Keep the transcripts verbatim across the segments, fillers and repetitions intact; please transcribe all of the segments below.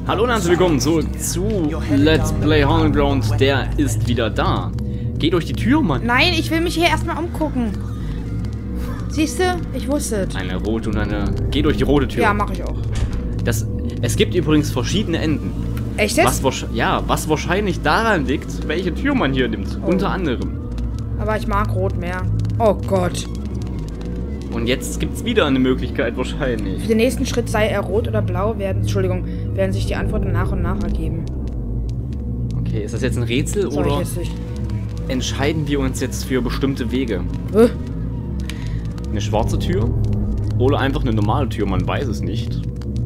Hallo und herzlich willkommen zurück zu Let's Play Haunted Ground. Der ist wieder da. Geh durch die Tür, Mann. Nein, ich will mich hier erstmal umgucken. Siehst du? Ich wusste es. Eine rote und eine... Geh durch die rote Tür. Ja, mache ich auch. Das... Es gibt übrigens verschiedene Enden. Echt jetzt? Was, ja, was wahrscheinlich daran liegt, welche Tür man hier nimmt. Oh. Unter anderem. Aber ich mag Rot mehr. Oh Gott. Und jetzt gibt es wieder eine Möglichkeit wahrscheinlich. Für den nächsten Schritt sei er rot oder blau, werden, Entschuldigung, werden sich die Antworten nach und nach ergeben. Okay, ist das jetzt ein Rätsel Soll oder ich jetzt nicht? entscheiden wir uns jetzt für bestimmte Wege? Äh? Eine schwarze Tür? Oder einfach eine normale Tür, man weiß es nicht.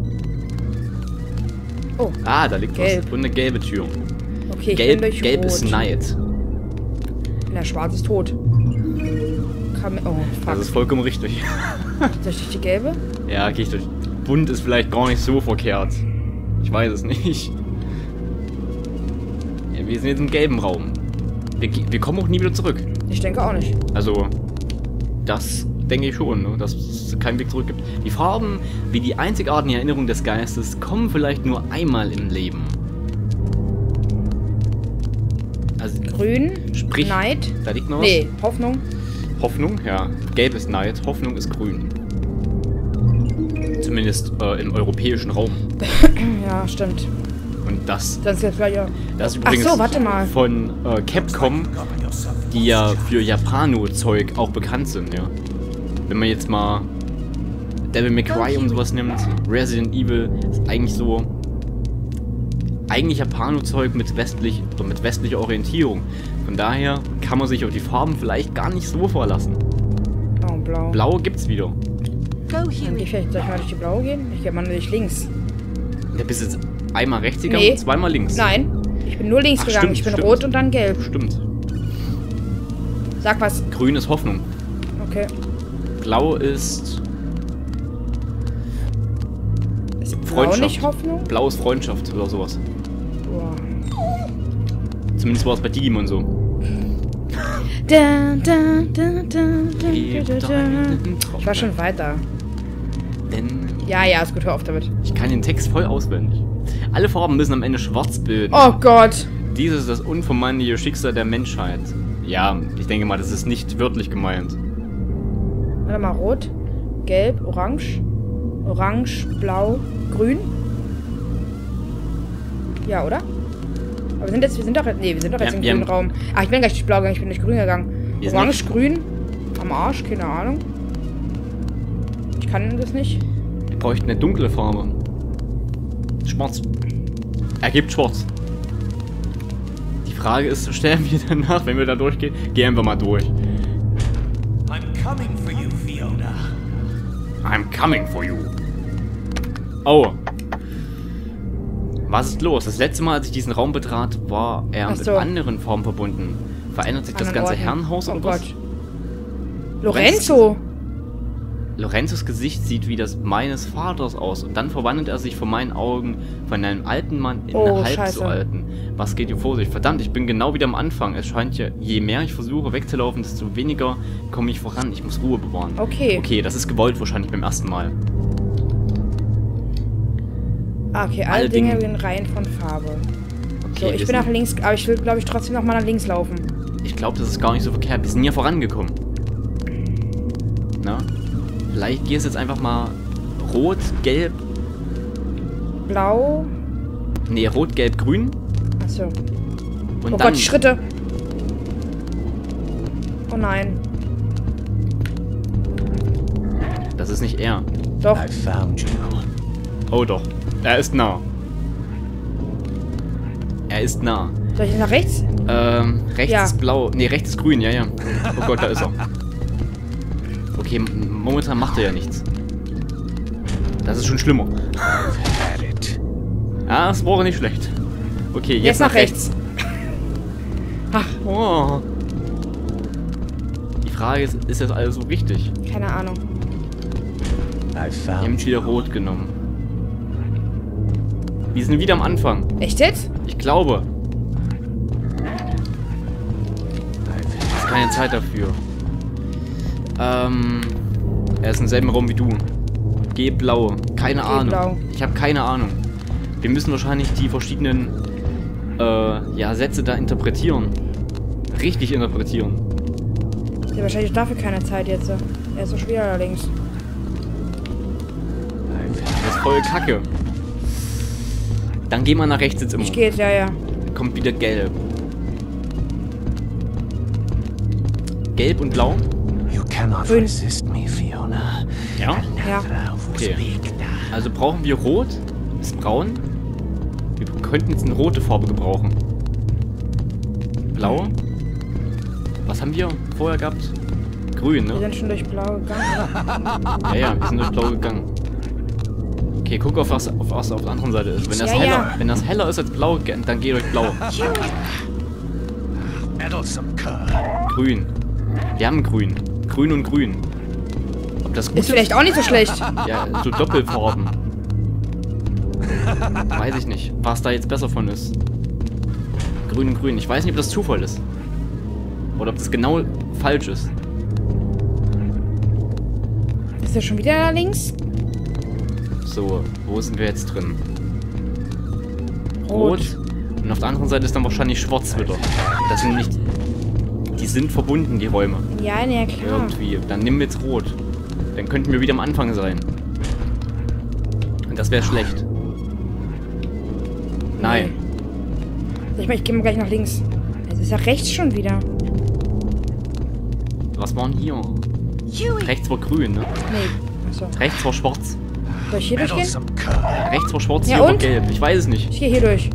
Oh. Ah, da liegt Gelb. was. Und eine gelbe Tür. Okay, ich Gelb, bin durch gelb Rot. ist Neid. Na, schwarz ist tot. Kam, oh, fuck. Das ist vollkommen richtig. Soll ich durch die gelbe? Ja, gehe ich durch. Bunt ist vielleicht gar nicht so verkehrt. Ich weiß es nicht. Ja, wir sind jetzt im gelben Raum. Wir, wir kommen auch nie wieder zurück. Ich denke auch nicht. Also, das denke ich schon, ne? Dass es keinen Weg zurück gibt. Die Farben, wie die einzigartigen Erinnerungen des Geistes, kommen vielleicht nur einmal im Leben. Also, Grün, sprich, Neid. da liegt noch was. Nee, Hoffnung. Hoffnung, ja. Gelb ist Neid, Hoffnung ist grün. Zumindest äh, im europäischen Raum. Ja, stimmt. Und das, Das ist jetzt gleich auch. das ist Ach übrigens so, warte mal. von äh, Capcom, die ja für Japano-Zeug auch bekannt sind, ja. Wenn man jetzt mal Devil May Cry und sowas nimmt, Resident Evil, ist eigentlich so eigentlich Japano-Zeug mit westlich oder mit westlicher Orientierung. Von daher kann man sich auf die Farben vielleicht gar nicht so verlassen. Oh, blau. Blau gibt's wieder. Dann geh ich vielleicht, soll ich mal durch die blaue gehen? Ich gehe mal durch links. Da bist jetzt einmal rechts gegangen Nee. und zweimal links. Nein, ich bin nur links Ach, gegangen. stimmt, ich bin stimmt. rot und dann gelb. Stimmt. Sag was. Grün ist Hoffnung. Okay. Blau ist Ist blau Freundschaft. nicht Hoffnung? Blau ist Freundschaft oder sowas. Boah. Zumindest war es bei Digimon so. Da, da, da, da, da, Gib da, da. deinen Traum. Ich war schon weiter. Denn Ja, ja, ist gut, hör auf damit. ich kann den Text voll auswendig. Alle Farben müssen am Ende schwarz bilden. Oh Gott. Dies ist das unvermeidliche Schicksal der Menschheit. Ja, ich denke mal, das ist nicht wörtlich gemeint. Warte mal, rot, gelb, orange, orange, blau, grün. Ja, oder? Aber wir sind jetzt, wir sind doch, nee, wir sind doch jetzt Ja, im wir grünen haben- Raum. Ah, ich bin gleich durch blau gegangen, ich bin durch grün gegangen. Wir sind Orange, grün, am Arsch, keine Ahnung. Ich kann das nicht. Wir bräuchten eine dunkle Farbe. Schwarz. Ergibt schwarz. Die Frage ist, stellen wir danach, wenn wir da durchgehen? Gehen wir mal durch. I'm coming for you, Fiona. I'm coming for you. Oh. Was ist los? Das letzte Mal, als ich diesen Raum betrat, war er Ach mit so. anderen Farben verbunden. Verändert sich das Anderen ganze Orten. Herrenhaus Oh oder was? Gott. Lorenzo! Lorenzos Gesicht sieht wie das meines Vaters aus und dann verwandelt er sich vor meinen Augen von einem alten Mann in Oh, einen halb Scheiße. so alten. Was geht hier vor sich? Verdammt, ich bin genau wieder am Anfang. Es scheint ja, je mehr ich versuche wegzulaufen, desto weniger komme ich voran. Ich muss Ruhe bewahren. Okay. Okay, das ist gewollt wahrscheinlich beim ersten Mal. Ah, okay, alle Alle Dinge Dinge- in Reihen von Farbe. Okay, So, wir ich bin sind- nach links, aber ich will, glaube ich, trotzdem noch mal nach links laufen. Ich glaube, das ist gar nicht so verkehrt. Wir sind ja vorangekommen. Na? Vielleicht gehst du jetzt einfach mal rot, gelb. Blau. Nee, rot, gelb, grün. Achso. Und Oh dann. Gott, die Schritte. Oh nein. Das ist nicht er. Doch. I found you. Oh doch. Er ist nah. Er ist nah. Soll ich jetzt nach rechts? Ähm, rechts Ja. ist blau. Nee, rechts ist grün, ja, ja. Oh Gott, da ist er. Okay, m- momentan macht er ja nichts. Das ist schon schlimmer. Had it. Ah, das war nicht schlecht. Okay, jetzt, Jetzt nach rechts. Oh. Die Frage ist, ist das alles so richtig? Keine Ahnung. I Wir haben found jetzt wieder rot genommen. Wir sind wieder am Anfang. Echt jetzt? Ich glaube. I've Ist keine Zeit dafür. Ähm. Er ist im selben Raum wie du. Geh blau. Keine Geh Ahnung. blau. Ich habe keine Ahnung. Wir müssen wahrscheinlich die verschiedenen äh, ja, Sätze da interpretieren. Richtig interpretieren. Ja, wahrscheinlich dafür keine Zeit jetzt. Er ist so schwer allerdings. Das ist voll Kacke. Dann gehen wir nach rechts jetzt immer. Ich gehe jetzt, ja, ja. Kommt wieder gelb. Gelb und blau? You cannot Grün. resist me, Fiona. Ja. Ja. Okay. Also brauchen wir rot, ist braun. Wir könnten jetzt eine rote Farbe gebrauchen. Blau. Was haben wir vorher gehabt? Grün, Wir ne? sind schon durch blau gegangen. Ja, ja, wir sind durch blau gegangen. Okay, guck auf was auf, was auf der anderen Seite ist. Wenn das, Ja, heller, ja. wenn das heller ist als blau, dann geh durch blau. Meddlesome cur. Grün. Wir haben grün. Grün und grün. Ob das gut Ist vielleicht auch nicht so schlecht. Ja, so Doppelfarben. Weiß ich nicht, was da jetzt besser von ist. Grün und grün. Ich weiß nicht, ob das Zufall ist. Oder ob das genau falsch ist. Ist der schon wieder da links? So, wo sind wir jetzt drin? Rot. Rot. Und auf der anderen Seite ist dann wahrscheinlich schwarz wieder. Das sind nicht... Die sind verbunden, die Räume. Ja, ne, klar. Irgendwie. Dann nehmen wir jetzt rot. Dann könnten wir wieder am Anfang sein. Und das wäre schlecht. Nein. Ich, ich gehe mal gleich nach links. Es ist ja rechts schon wieder. Was war denn hier? Rechts war grün, ne? Nee. Achso. Rechts war schwarz. Soll ich hier durchgehen? Meddlesome cur. Rechts war schwarz, Ja, hier war und? gelb. Ich weiß es nicht. Ich gehe hier durch.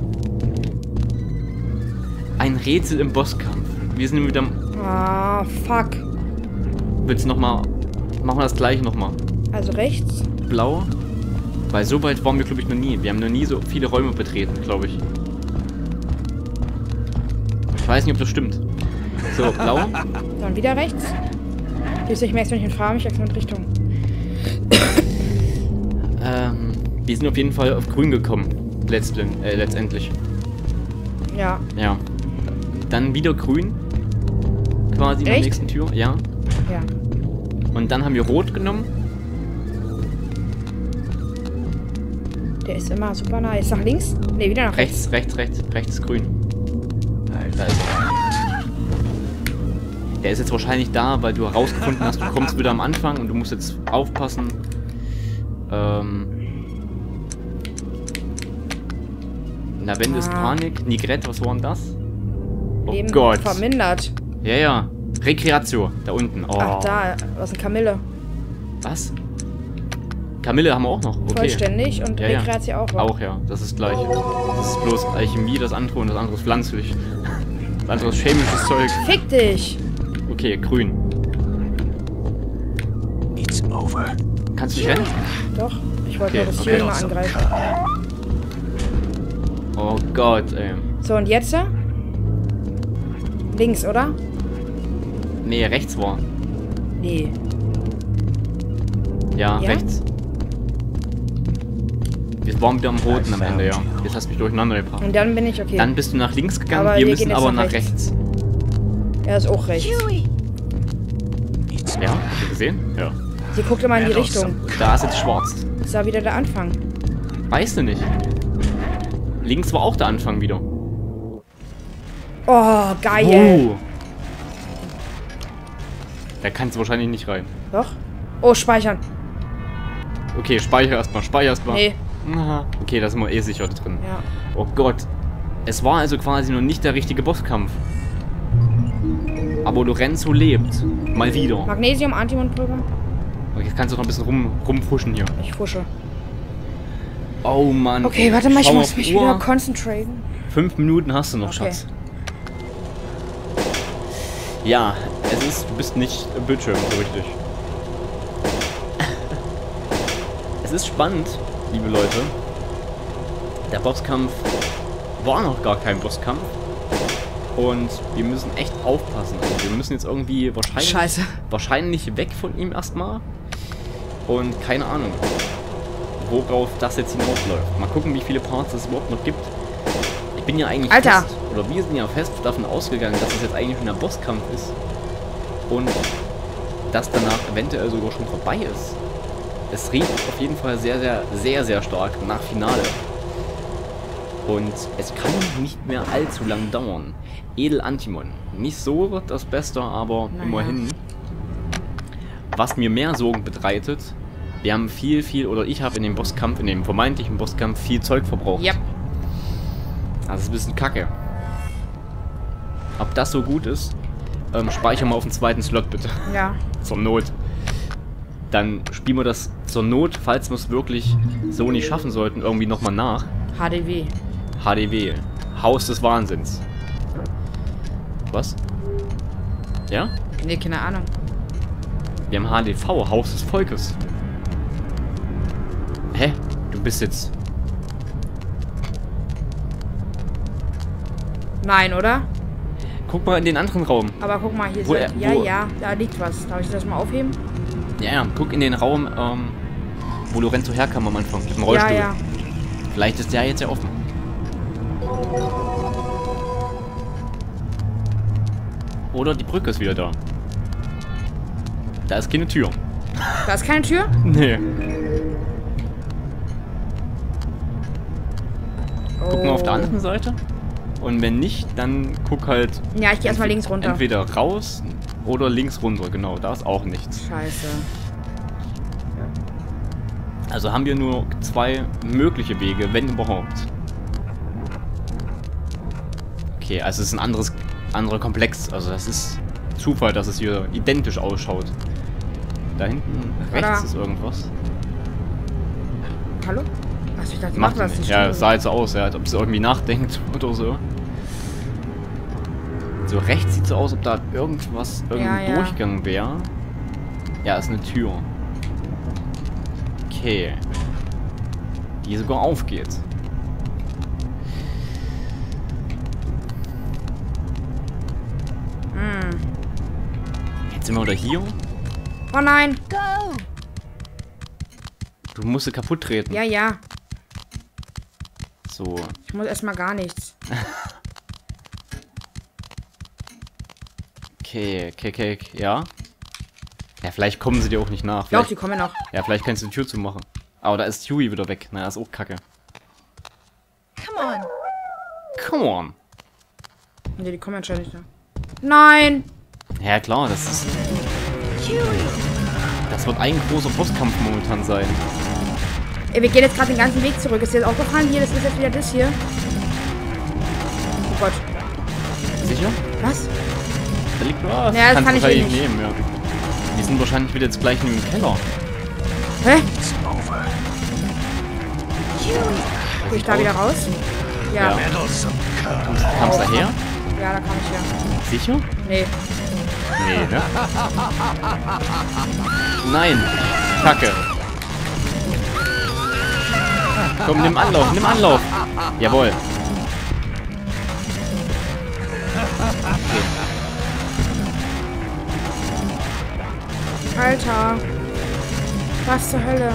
Ein Rätsel im Bosskampf. Wir sind wieder... Ah, fuck. Willst du nochmal... Machen wir das gleiche nochmal. Also rechts. Blau. Weil so weit waren wir, glaube ich, noch nie. Wir haben noch nie so viele Räume betreten, glaube ich. Ich weiß nicht, ob das stimmt. So, blau. Dann wieder rechts. Ich merke, wenn ich ihn fahre, mich wechseln in Richtung. Ähm, wir sind auf jeden Fall auf grün gekommen. Letztlich, äh, letztendlich. Ja. Ja. Dann wieder grün. Quasi in der Echt? nächsten Tür. Ja. Ja. Und dann haben wir rot genommen. Der ist immer super nah. Ist nach links? Ne, wieder nach rechts. Rechts, rechts, rechts. Rechts ist grün. Da ist er. Der ist jetzt wahrscheinlich da, weil du herausgefunden hast, du kommst wieder am Anfang und du musst jetzt aufpassen. Ähm. Lavende ist Ah. Panik. Nigrette, was war denn das? Oh Leben Gott. vermindert. Ja, ja. Rekreation. Da unten. Oh. Ach, da. Was ist eine Kamille? Was? Kamille haben wir auch noch. Okay. Vollständig und Ja, ja. Rekreation auch. Auch, ja. Das ist das gleiche. Das ist bloß Alchemie, das andere und das andere ist pflanzlich. Das andere ist chemisches Zeug. Fick dich! Okay, grün. It's over. Kannst du nicht rennen? Doch. Ich wollte Okay, nur das okay. Tier mal angreifen. Oh Gott, ey. So, und jetzt? Links, oder? Nee, rechts war. Nee. Ja, Ja? rechts. Wir waren wieder am Roten am Ende, ja. Jetzt hast du mich durcheinander gebracht. Und dann bin ich okay. Dann bist du nach links gegangen, Aber wir wir müssen gehen jetzt aber nach nach rechts. Er ist auch rechts. It's Ja, hast du gesehen? Ja. Sie guckt immer in die Richtung. Da ist jetzt schwarz. Das war wieder der Anfang. Weißt du nicht. Links war auch der Anfang wieder. Oh, geil. Oh. Da kannst du wahrscheinlich nicht rein. Doch? Oh, speichern. Okay, speicher erstmal, speicher erstmal. Nee. Aha. Okay, da sind wir eh sicher drin. Ja. Oh Gott. Es war also quasi noch nicht der richtige Bosskampf. Aber Lorenzo lebt. Mal wieder. Magnesium, Antimundbrücke. Okay, jetzt kannst du noch ein bisschen rum, rumfuschen hier. Ich fusche. Oh Mann. Okay, warte mal, ich Schau muss auf mich die Uhr. wieder konzentrieren. Fünf Minuten hast du noch, Okay. Schatz. Ja, es ist, du bist nicht im Bildschirm, so richtig. Es ist spannend, liebe Leute. Der Bosskampf war noch gar kein Bosskampf. Und wir müssen echt aufpassen. Also wir müssen jetzt irgendwie wahrscheinlich, Scheiße. wahrscheinlich weg von ihm erstmal. Und keine Ahnung, worauf das jetzt hinausläuft. Mal gucken, wie viele Parts es überhaupt noch gibt. Ich bin ja eigentlich Alter. fest, oder wir sind ja fest davon ausgegangen, dass es jetzt eigentlich schon der Bosskampf ist. Und dass danach eventuell sogar schon vorbei ist. Es riecht auf jeden Fall sehr, sehr, sehr, sehr stark nach Finale. Und es kann nicht mehr allzu lang dauern. Edel Antimon. Nicht so das Beste, aber naja. immerhin. Was mir mehr Sorgen bereitet, wir haben viel, viel, oder ich habe in dem Bosskampf, in dem vermeintlichen Bosskampf viel Zeug verbraucht. Ja. Das ist ein bisschen kacke. Ob das so gut ist, ähm, speichern wir auf den zweiten Slot bitte. Ja. Zur Not. Dann spielen wir das zur Not, falls wir es wirklich so nicht schaffen sollten, irgendwie nochmal nach. H D W. H D W. Haus des Wahnsinns. Was? Ja? Nee, keine Ahnung. Wir haben H D V, Haus des Volkes. Hä? Du bist jetzt... Nein, oder? Guck mal in den anderen Raum. Aber guck mal, hier Wo ist... er- Ja, wo- ja, da liegt was. Darf ich das mal aufheben? Ja, ja, guck in den Raum, ähm, wo Lorenzo herkam am Anfang. Mit dem Ja, Rollstuhl. ja. Vielleicht ist der jetzt ja offen. Oder die Brücke ist wieder da. Da ist keine Tür. Da ist keine Tür? Nee. Oh. Guck mal auf der anderen Seite. Und wenn nicht, dann guck halt Ja, ich geh erstmal links runter. entweder raus oder links runter. Genau, da ist auch nichts. Scheiße. Also haben wir nur zwei mögliche Wege, wenn überhaupt. Okay, also es ist ein anderes, anderer Komplex. Also das ist Zufall, dass es hier identisch ausschaut. Da hinten rechts Oder- ist irgendwas. Hallo? Was ich dachte, Macht mach das nicht. nicht. Ja, es sah jetzt so aus, ja, als ob es irgendwie nachdenkt oder so. So rechts sieht so aus, ob da irgendwas, irgendein Ja, ja. Durchgang wäre. Ja, ist eine Tür. Okay. Die sogar aufgeht. Hm. Jetzt sind wir wieder hier. Oh nein. Du musst sie kaputt treten. Ja, ja. So. Ich muss erstmal gar nichts. Okay, okay, okay, ja. Ja, vielleicht kommen sie dir auch nicht nach. Doch, Vielleicht, die kommen noch. ja, vielleicht kannst du die Tür zumachen. Aber da ist Huey wieder weg. Na, ist auch kacke. Come on. Come on. Nee, die kommen anscheinend nicht noch. Nein. Ja, klar, das ist... Das wird ein großer Bosskampf momentan sein. Ey, wir gehen jetzt gerade den ganzen Weg zurück. Ist dir jetzt aufgefallen? Hier, das ist jetzt wieder das hier. Oh Gott. Sicher? Was? Da liegt was. Ja, das Kannst kann ich wahrscheinlich eh nicht. nehmen, ja. Die sind wahrscheinlich wieder jetzt gleich in dem Keller. Hä? Weiß Geh ich da wieder raus? Ja. Ja. Ja, Kam's daher? da kam ich ja. Sicher? Nee. Nee, ne? Nein. Kacke. Komm, nimm Anlauf, nimm Anlauf. Jawohl. Alter. Was zur Hölle.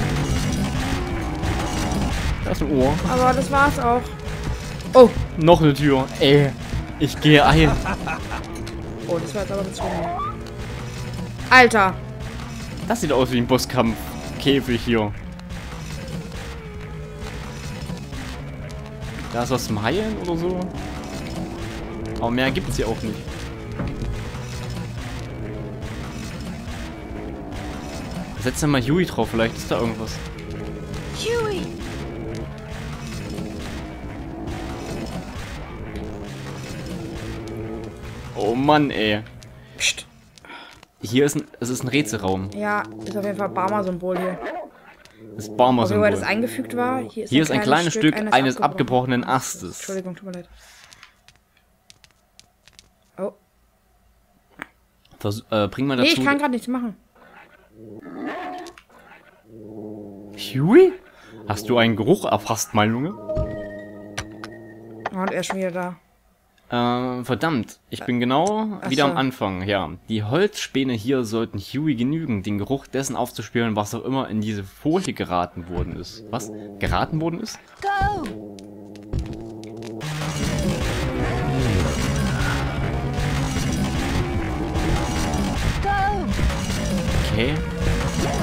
Da ist ein Ohr. Aber das war's auch. Oh. Noch eine Tür. Ey, ich gehe ein. Oh, das war jetzt aber gezogen. Alter. Das sieht aus wie ein Bosskampf-Käfig hier. Da ist was zum Heilen oder so. Aber mehr gibt es hier auch nicht. Setz mal Huey drauf, vielleicht ist da irgendwas. Huey. Oh Mann, ey. Psst. Hier ist ein, es ist ein Rätselraum. Ja, ist auf jeden Fall Barmer-Symbol hier. Das Ob Barmer-Symbol. das eingefügt war. Hier ist, Hier ist ein kleines Stück eines abgebrochenen Astes. Entschuldigung, tut mir leid. Oh. Vers äh, bring mal Nee, dazu. ich kann gerade nichts machen. Huey? Hast du einen Geruch erfasst, mein Junge? Oh, und er ist schon wieder da. Äh, verdammt, ich bin genau Ach wieder so. am Anfang, ja. Die Holzspäne hier sollten Huey genügen, den Geruch dessen aufzuspüren, was auch immer in diese Folie geraten worden ist. Was? Geraten worden ist? Go. Go. Okay.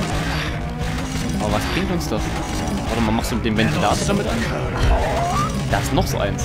Aber was bringt uns das? Warte mal, machst du den Ventilator damit an? Da ist noch so eins.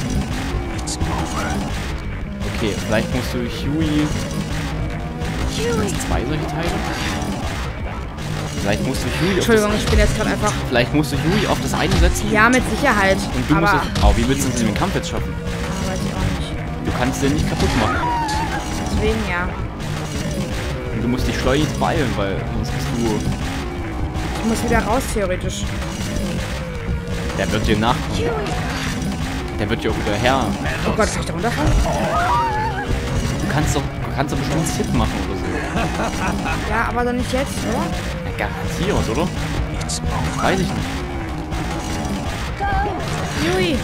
Okay, vielleicht musst du Huey... Huey. Zwei solche Teile? Vielleicht musst du Huey auf Entschuldigung, das, ich bin jetzt gerade einfach... vielleicht musst du Huey auf das eine setzen. Ja, mit Sicherheit. Und du aber... musst es... Oh, wie willst du es in den Kampf jetzt schaffen? Ja, weiß ich auch nicht. Du kannst den nicht kaputt machen. Deswegen ja. Und du musst dich schleunigst beeilen, weil sonst bist du... Ich muss wieder raus, theoretisch. Der wird dir nachkommen. Huey. Der wird dir auch wieder her. Oh Gott, kann ich da runterfallen? Du kannst doch, du kannst doch bestimmt einen Hit machen oder so. Ja, aber dann nicht jetzt, oder? Ja, garantiert, oder? Weiß ich nicht. Huey.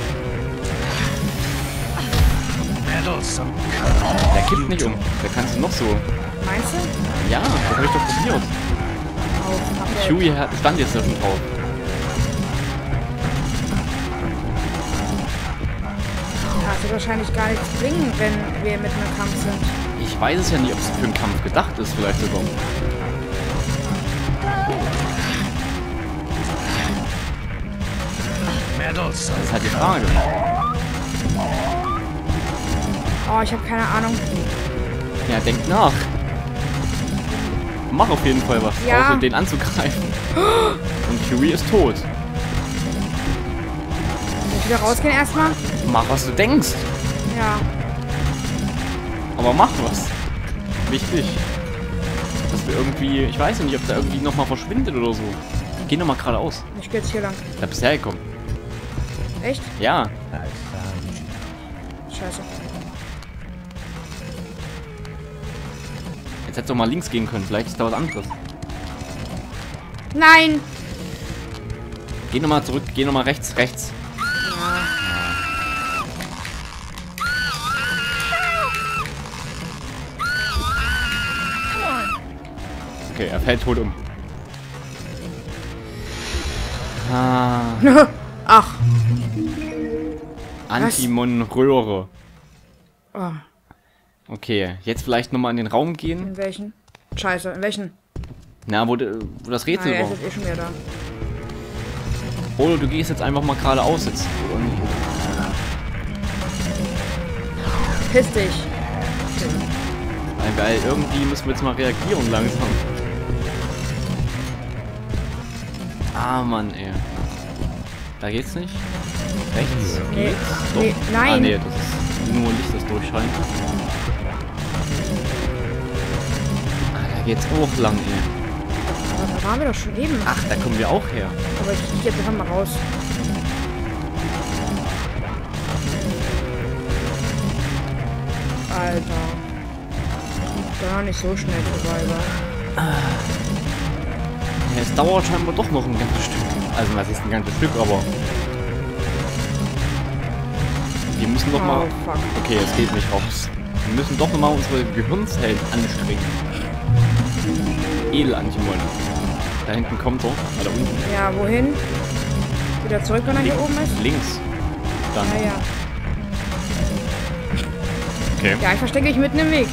Der kippt nicht um. Der kannst du noch so. Meinst du? Ja, das habe ich doch probiert. Oh, fuck, Huey hat- stand jetzt da schon drauf. das wird wahrscheinlich gar nichts bringen, wenn wir mit einem Kampf sind. Ich weiß es ja nicht, ob es für einen Kampf gedacht ist, vielleicht sogar. Das ist halt die Frage. Oh, ich habe keine Ahnung. Ja, denk nach. Mach auf jeden Fall was, Ja. außer den anzugreifen. Und Huey ist tot. Soll ich wieder rausgehen erstmal? Mach, was du denkst. Ja. Aber mach was. Wichtig. Dass wir irgendwie... Ich weiß nicht, ob da irgendwie nochmal verschwindet oder so. Geh nochmal geradeaus. Ich gehe jetzt hier lang. Da bist du hergekommen. Echt? Ja. Scheiße. Jetzt hättest du doch mal links gehen können. Vielleicht ist da was anderes. Nein! Geh nochmal zurück. Geh nochmal rechts. Rechts. Okay, er fällt tot um. Ah, Ach. Antimon-Röhre. Oh, Okay, jetzt vielleicht nochmal in den Raum gehen. in welchen? Scheiße, in welchen? Na, wo, de- wo das Ah, Rätsel er war. ist jetzt eh schon wieder da. Oder du gehst jetzt einfach mal geradeaus jetzt. Und Piss dich. weil irgendwie müssen wir jetzt mal reagieren langsam. Ah, Mann, ey. Da geht's nicht. Rechts Nee, geht's. Doch. nee, nein. Ah, nee, das ist nur Licht, das durchscheint. Ah, da geht's auch lang, ey. Aber da waren wir doch schon eben. Ach, da kommen wir auch her. Aber ich, ich jetzt einfach mal raus. Alter. Da nicht so schnell vorbei war. Ja, es dauert scheinbar doch noch ein ganzes Stück. Also, was ist ein ganzes Stück, aber... Wir müssen doch mal... Oh, fuck. Okay, es geht nicht raus. Wir müssen doch nochmal unsere Gehirnzellen anstrengen. Edel-Antimon. Da hinten kommt er. Ah, da unten. Ja, wohin? Wieder zurück, wenn er hier oben ist? Links. Dann. Ja, ja. Okay. Ja, ich verstecke mich mitten im Weg.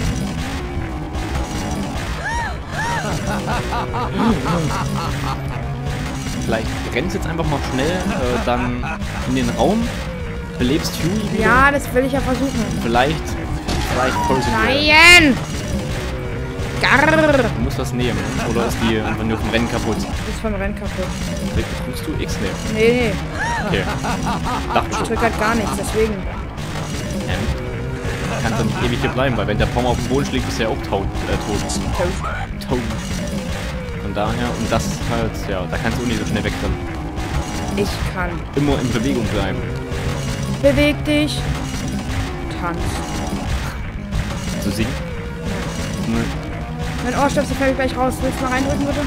Vielleicht rennst jetzt einfach mal schnell äh, dann in den Raum. Belebst Huey wieder. Ja, das will ich ja versuchen. Vielleicht. Vielleicht folgen wir. Nein! Garrrr! Du musst was nehmen. Oder ist die einfach nur vom Rennen kaputt? Ist vom Rennen kaputt. Musst du X nehmen? Nee, nee. Okay. Dachte Ich schon. drück halt gar nichts, deswegen. Ähm, kannst du nicht ewig hier bleiben, weil wenn der Baum auf dem Boden schlägt, ist er auch tot. Äh, tot. Tot. Von daher, und das halt, ja, da kannst du auch nicht so schnell wegrennen. Ich kann. Immer in Bewegung bleiben. Beweg dich. Tanz. Zu singen? Ne. Mein Ohrstöpsel fällt gleich raus. Willst du mal reindrücken, bitte?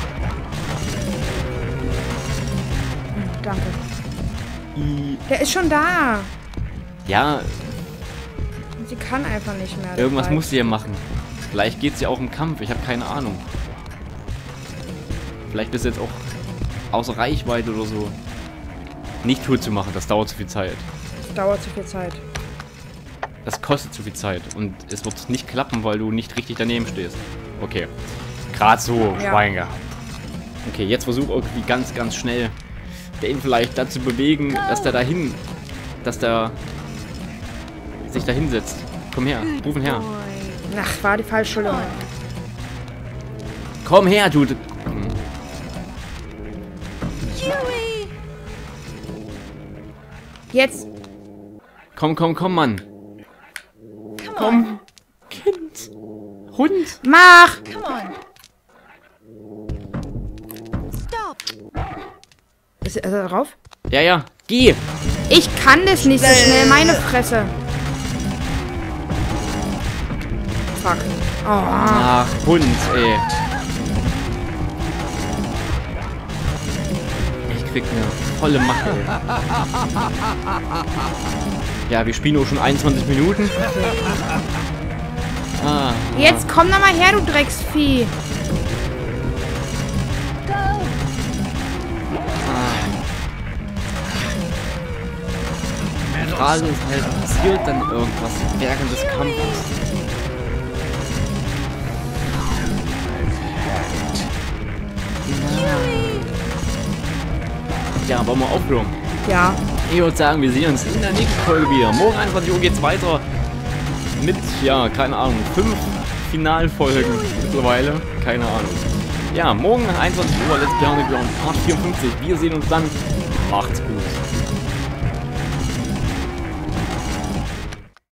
Hm, danke. I- Der ist schon da. Ja, Und sie kann einfach nicht mehr. irgendwas dabei. muss sie ja machen. Vielleicht geht sie auch im Kampf, ich habe keine Ahnung. Vielleicht ist sie jetzt auch außer Reichweite oder so. Nicht tot zu machen, das dauert zu viel Zeit. Das dauert zu viel Zeit. Das kostet zu viel Zeit und es wird nicht klappen, weil du nicht richtig daneben stehst. Okay. Gerade so, Ja. Schwein gehabt. Okay, jetzt versuch irgendwie ganz, ganz schnell den vielleicht dazu bewegen, dass der dahin dass der sich da hinsetzt. Komm her, ruf ihn her. Ach, war die falsche Schule. Komm her, du. Hm. Huey! Jetzt. Komm, komm, komm, Mann. Come Komm. on. Kind. Hund. Mach! Come on. Stop. Ist er da drauf? Ja, ja. Geh. Ich kann das nicht so schnell, meine Fresse. Fuck. Oh. Ach, Hund, ey. Ich krieg eine volle Macke, ey. Ja, wir spielen auch schon einundzwanzig Minuten. Ah, Jetzt komm doch mal her, du Drecksvieh. die Frage ist halt, passiert dann irgendwas während des Kampfes? Ja, wollen wir aufhören? Ja. Ich würde sagen, wir sehen uns in der nächsten Folge wieder. Morgen einundzwanzig Uhr geht's weiter mit, ja, keine Ahnung, fünf Finalfolgen mittlerweile. Keine Ahnung. Ja, morgen einundzwanzig Uhr, Let's Play Underground Part vierundfünfzig. Wir sehen uns dann. Macht's gut.